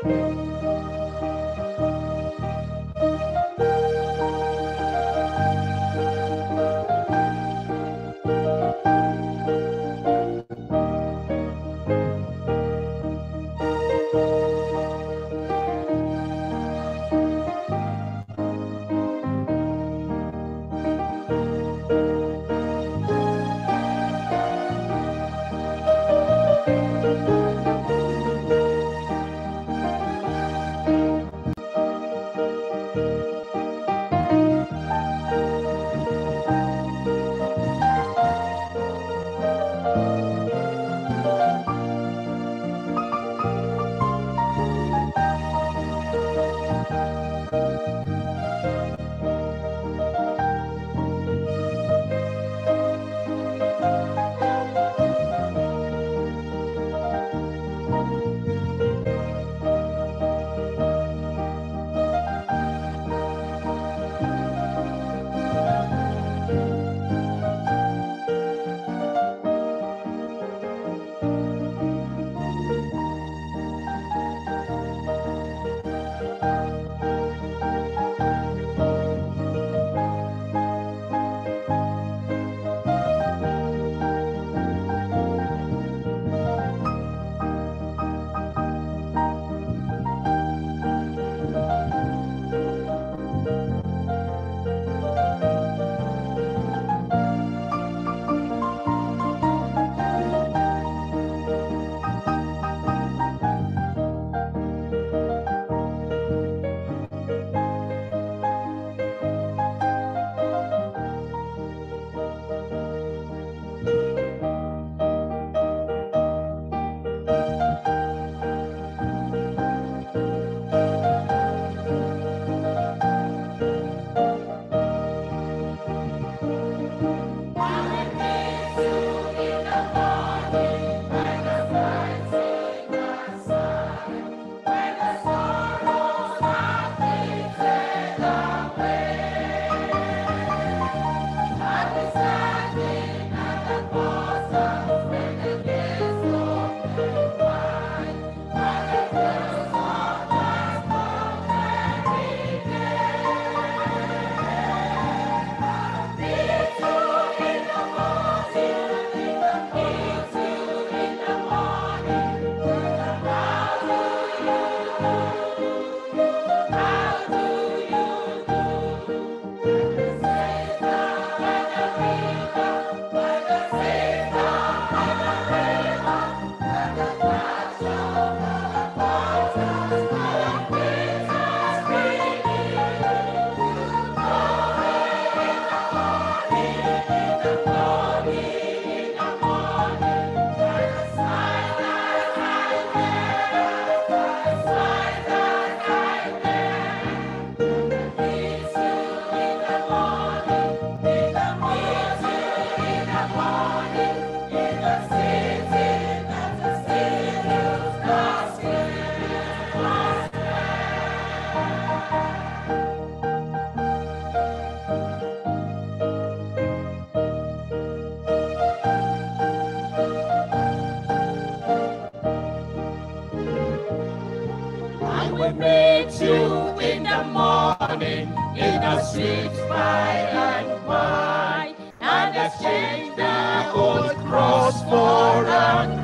will meet you in the morning in the streets by and by, and exchange the old cross for a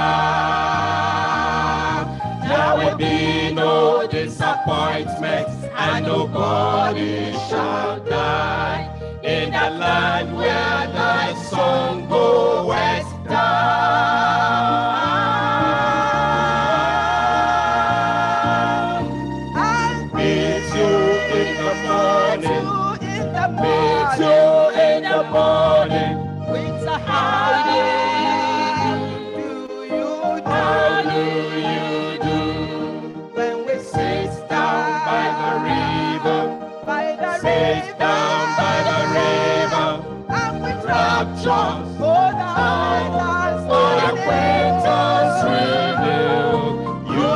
crown. There will be no disappointments, and nobody shall die in the land where thy sun goeth down. Meet you in the morning. With a how do you do? When we sit down by the river, sit down by the river, and we rapture for the acquaintance renew. You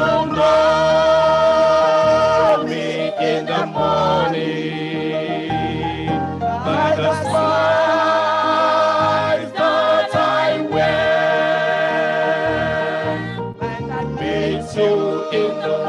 know me in the morning. The spice that I wear, and I meet you in the